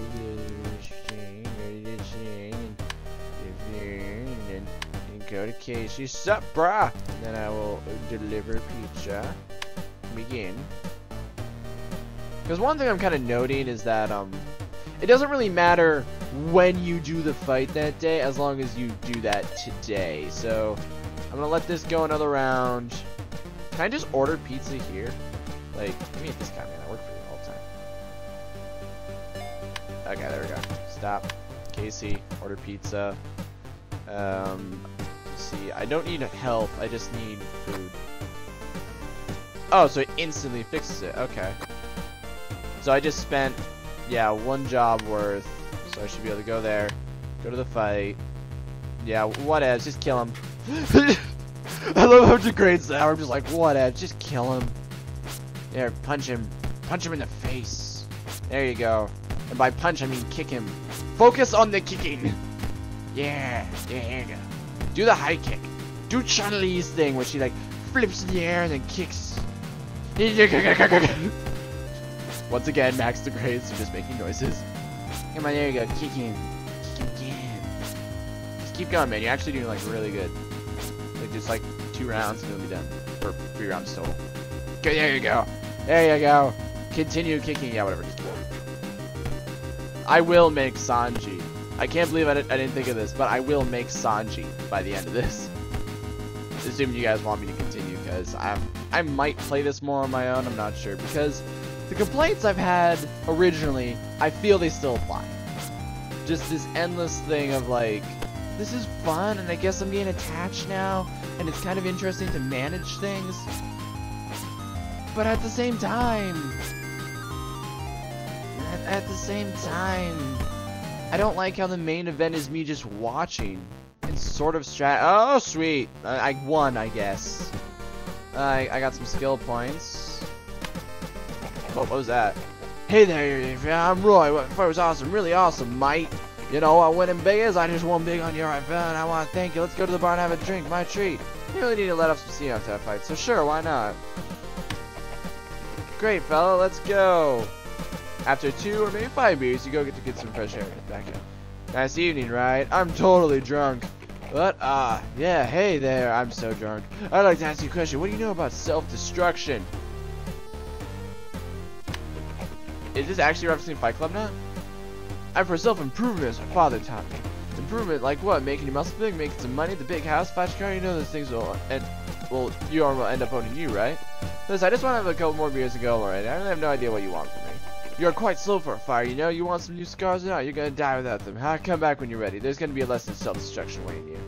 and go to Casey. Sup, brah? And then I will deliver pizza. Begin. Because one thing I'm kind of noting is that it doesn't really matter when you do the fight that day, as long as you do that today. So I'm gonna let this go another round. Can I just order pizza here? Like, give me this guy, man. I work for you all the time. Okay, there we go. Stop. Casey, order pizza. See, I don't need health. I just need food. Oh, so it instantly fixes it. Okay. So I just spent, yeah, one job worth. So I should be able to go there, go to the fight. Yeah, whatever. Just kill him. I love how degrades that. I'm just like, whatever. Just kill him. There, punch him. Punch him in the face. There you go. And by punch, I mean kick him. Focus on the kicking. Yeah, there you go. Do the high kick. Do Chun-Li's thing where she like flips in the air and then kicks. Once again, max degrades are just making noises. Come on, there you go. Kick him. Kick him again. Just keep going, man. You're actually doing like really good. Like just like 2 rounds and it'll be done. Or 3 rounds total. Okay, there you go. There you go. Continue kicking. Yeah, whatever. I will make Sanji. I can't believe I didn't think of this, but I will make Sanji by the end of this. Assuming you guys want me to continue, because I might play this more on my own. I'm not sure, because the complaints I've had originally, I feel they still apply. Just this endless thing of like, this is fun, and I guess I'm getting attached now, and it's kind of interesting to manage things. But at the same time, I don't like how the main event is me just watching and sort of oh, sweet. I won, I guess. I got some skill points. What was that? Hey there, I'm Roy. What fight was awesome, really awesome, mate. You know what winning big is? I just won big on your event, and I want to thank you. Let's go to the bar and have a drink. My treat. You really need to let off some steam after that fight, so sure, why not? Great, fella. Let's go. After 2 or maybe 5 beers, you get some fresh air. Back in. Nice evening, right? I'm totally drunk. What? Yeah, hey there. I'm so drunk. I'd like to ask you a question. What do you know about self-destruction? Is this actually referencing Fight Club now? I'm for self-improvement, as my father taught me. Improvement like what? Making your muscle big, making some money, the big house, flash car, you know those things will end, well, you will end up owning you, right? Listen, I just want to have a couple more beers to go already. I really have no idea what you want from me. You're quite slow for a fire, you know? You want some new scars or not? You're gonna die without them. Come back when you're ready. There's gonna be a lesson in self-destruction waiting you.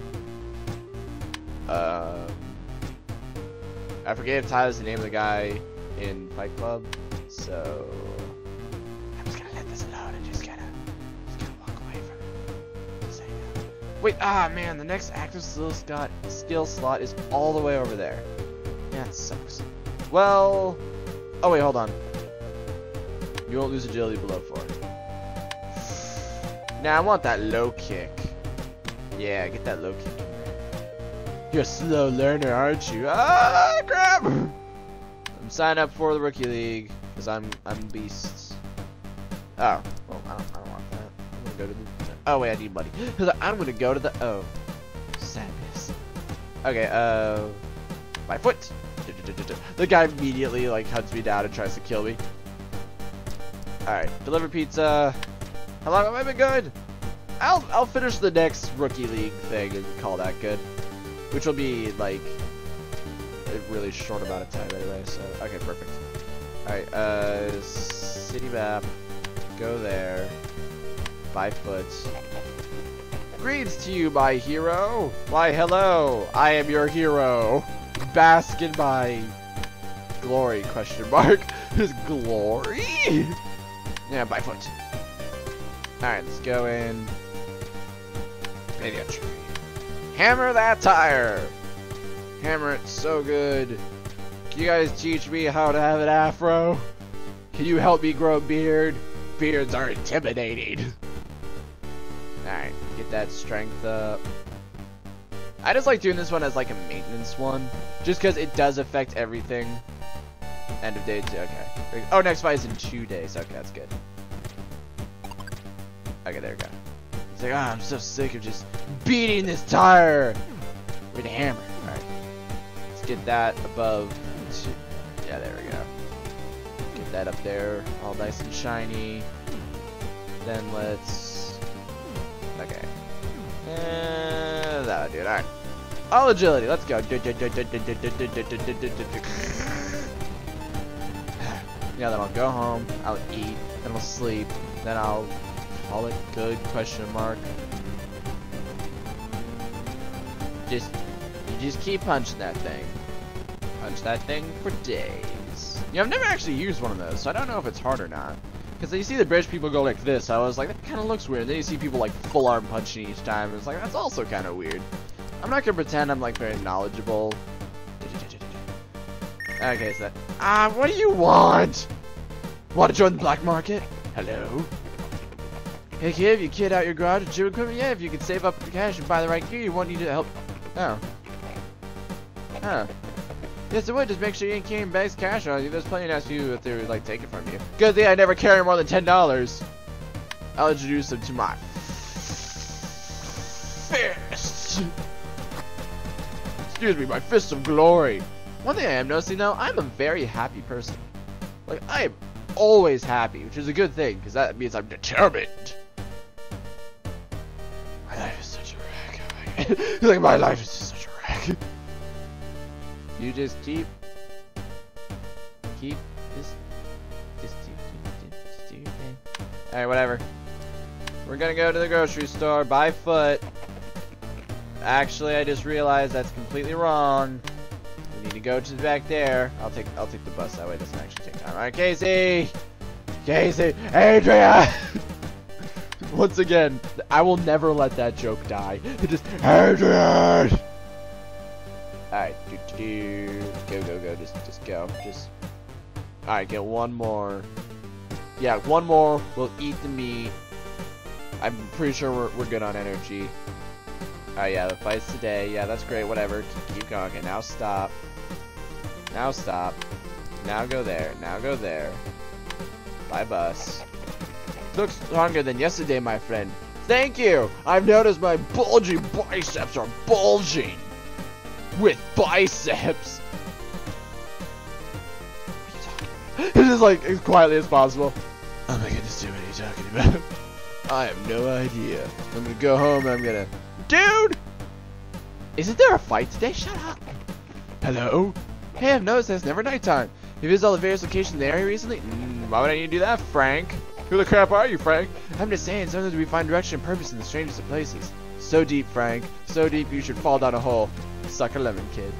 I forget if Tyler's the name of the guy in Fight Club, so I'm just gonna let this alone and just gonna walk away from it. Wait, man, the next active skill slot is all the way over there. Yeah, it sucks. Well, oh wait, hold on. You won't lose agility below 4. Now I want that low kick. Yeah, get that low kick in there. You're a slow learner, aren't you? Ah, crap! I'm signed up for the Rookie League because I'm beasts. Oh, well, I don't want that. I'm gonna go to the. Oh wait, I need money. I'm gonna go to the. Oh, sadness. Okay. My foot. The guy immediately like hunts me down and tries to kill me. Alright, deliver pizza. How long have I been good? I'll finish the next Rookie League thing and call that good. Which will be like a really short amount of time anyway, so okay, perfect. Alright, city map. Go there. By foot. Greetings to you, my hero. Why, hello. I am your hero. Bask in my glory, question mark. His glory? Yeah, by foot. Alright, let's go in. Maybe a tree. Hammer that tire. Hammer it so good. Can you guys teach me how to have an afro? Can you help me grow a beard? Beards are intimidating. Alright, get that strength up. I just like doing this one as like a maintenance one. Just because it does affect everything. End of day 2, okay. Oh, next fight is in 2 days. Okay, that's good. Okay, there we go. It's like, I'm so sick of just beating this tire with a hammer. Alright. Let's get that above. Yeah, there we go. Get that up there, all nice and shiny. Then let's. Okay. That'll do it. Alright. All agility. Let's go. Yeah, then I'll go home. I'll eat. Then I'll sleep. Then I'll call it good? Question mark. You just keep punching that thing. Punch that thing for days. Yeah, I've never actually used one of those, so I don't know if it's hard or not. Because you see the British people go like this, I was like, that kind of looks weird. Then you see people like full arm punching each time, and it's like, that's also kind of weird. I'm not gonna pretend I'm like very knowledgeable. Okay, so what do you want? Want to join the black market? Hello? Hey kid, if you kid out your garage with gym equipment, yeah, if you could save up the cash and buy the right gear, you won't need to help. Oh. Huh. Yes, it would. Just make sure you ain't carrying bags of cash on you. There's plenty of nice people if they would like take it from you. Good thing I never carry more than $10. I'll introduce them to my fist. Excuse me, my fist of glory. One thing I am noticing though, I'm a very happy person. Like, I am always happy, which is a good thing, because that means I'm determined. My life is such a wreck. Like, my life is just such a wreck. You just keep this, just do your thing. Alright, whatever. We're gonna go to the grocery store by foot. Actually, I just realized that's completely wrong. We need to go to the back there. I'll take the bus, that way it doesn't actually take time. Alright, Casey! Casey! Adrian! Once again, I will never let that joke die. Just, Adrian! Alright, go, just go. Alright, get one more. Yeah, one more. We'll eat the meat. I'm pretty sure we're good on energy. Alright, yeah, the fight's today. Yeah, that's great, whatever. Keep going. Okay, now stop. Now stop. Now go there. Now go there. Bye, bus. Looks stronger than yesterday, my friend. Thank you! I've noticed my bulging biceps are bulging. With biceps. What are you talking about? It's just like as quietly as possible. Oh my goodness, dude, what are you talking about? I have no idea. I'm gonna go home and I'm gonna... Dude! Isn't there a fight today? Shut up. Hello? Hey, I've noticed that it's never nighttime. You visited all the various locations in the area recently? Why would I need to do that, Frank? Who the crap are you, Frank? I'm just saying, sometimes we find direction and purpose in the strangest of places. So deep, Frank. So deep you should fall down a hole. Sucker lemon, kid.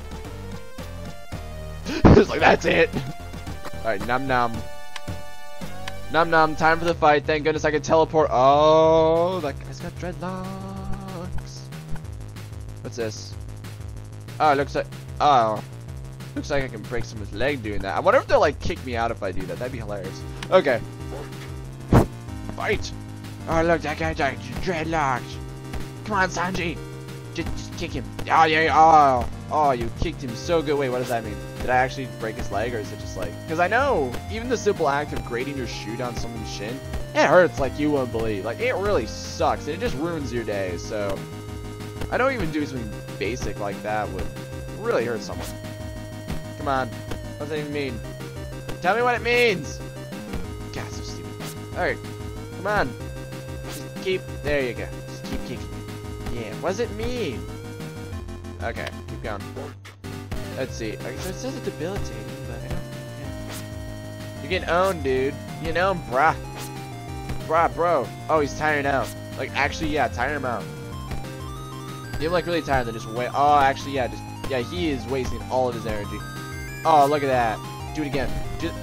It's like, that's it. Alright, nom nom. Nom nom, time for the fight. Thank goodness I can teleport. Oh, that guy's got dreadlocks. What's this? Oh, it looks like... Oh. Looks like I can break someone's leg doing that. I wonder if they'll, like, kick me out if I do that. That'd be hilarious. Okay. Fight! Oh, look, that guy's got dreadlocks. Come on, Sanji. Just kick him. Oh, yeah. Oh, you kicked him so good. Wait, what does that mean? Did I actually break his leg, or is it just like... Because I know, even the simple act of grating your shoe down someone's shin, it hurts like you won't believe. Like, it really sucks, and it just ruins your day, so... I don't even do something basic like that would really hurt someone. Come on. What does that even mean? Tell me what it means! God, so stupid. Alright. Come on. Just keep... There you go. Just keep kicking. Yeah, what does it mean? Okay, keep going. Let's see. It says it's debilitating, but yeah. You're getting owned, dude. You know, bruh. Bro. Oh, he's tiring out. Like, actually, yeah, tire him out. You're like really tired, then just wait. Oh, actually, yeah, he is wasting all of his energy. Oh, look at that. Do it again.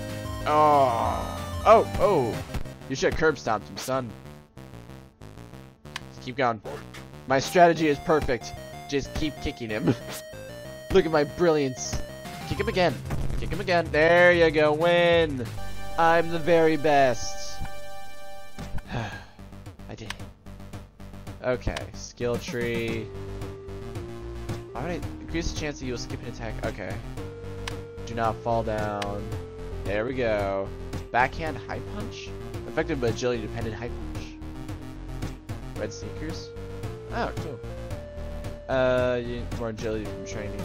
Oh. You should have curb stomped him, son. Just keep going. My strategy is perfect. Just keep kicking him. Look at my brilliance. Kick him again. There you go. Win. I'm the very best. I did it. Okay. Skill tree. Why would I increase the chance that you'll skip an attack? Okay. Do not fall down. There we go. Backhand high punch. Effective but agility dependent high punch. Red sneakers. Oh, cool. You need more agility from training.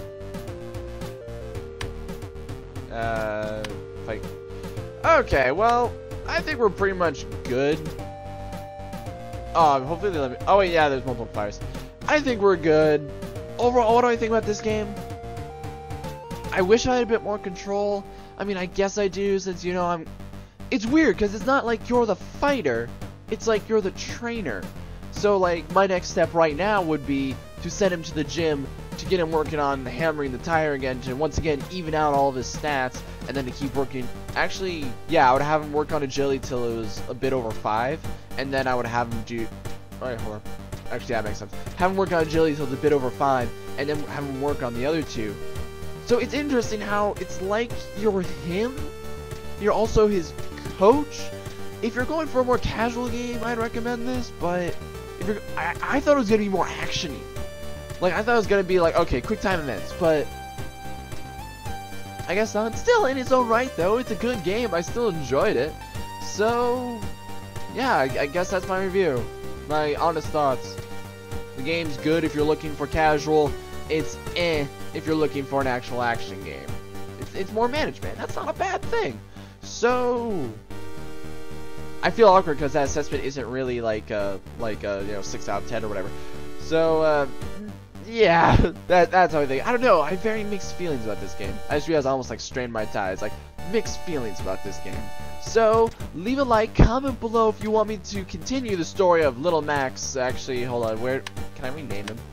Fight. Okay, well, I think we're pretty much good. Oh, hopefully they let me. Oh wait, yeah, there's multiple fires. I think we're good. Overall, what do I think about this game? I wish I had a bit more control. I mean, I guess I do, since, you know, it's weird, because it's not like you're the fighter. It's like you're the trainer. So, like, my next step right now would be to send him to the gym to get him working on hammering the tire again, to once again even out all of his stats, and then to keep working. Actually, yeah, I would have him work on agility till it was a bit over 5, and then I would have him do... Alright, hold on. Actually, that makes sense. Have him work on agility till it's a bit over 5, and then have him work on the other 2. So it's interesting how it's like you're him, you're also his coach. If you're going for a more casual game, I'd recommend this, but if you're, I thought it was going to be more action-y. Like, I thought it was going to be like, okay, quick time events, but I guess not. Still, in its own right, though, it's a good game. I still enjoyed it. So, yeah, I guess that's my review. My honest thoughts. The game's good if you're looking for casual. It's if you're looking for an actual action game. It's more management. That's not a bad thing. So, I feel awkward because that assessment isn't really like you know, 6 out of 10 or whatever. So, yeah, that's how I think. I don't know. I have very mixed feelings about this game. I just realized I almost like strained my ties. Like, mixed feelings about this game. So, leave a like, comment below if you want me to continue the story of Little Max. Actually, hold on. Where can I rename him?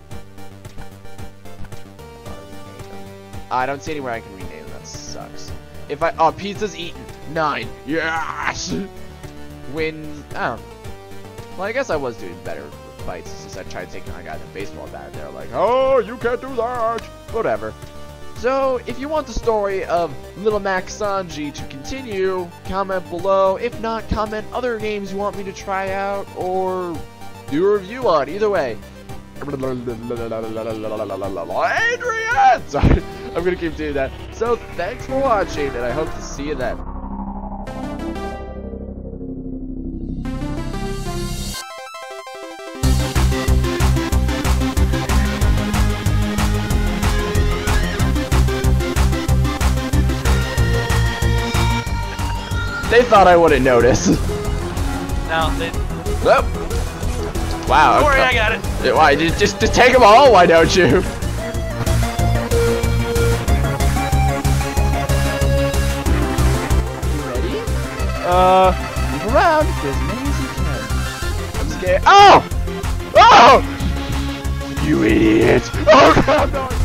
I don't see anywhere I can rename him. That sucks. If I... Oh, pizza's eaten. 9. Yes! Win... Oh. Well, I guess I was doing better fights since I tried taking on a guy with a baseball bat. They're like, oh, you can't do that! Whatever. So, if you want the story of Little Max Sanji to continue, comment below. If not, comment other games you want me to try out or do a review on. Either way. Adrian! Sorry, I'm gonna keep doing that. So, thanks for watching, and I hope to see you then. They thought I wouldn't notice. No, they... Oh. Wow. Don't worry, I got it. Why? Just take them all? Why don't you? You ready? Move around as many as you can. I'm scared. Oh! Oh! You idiot! Oh God! No.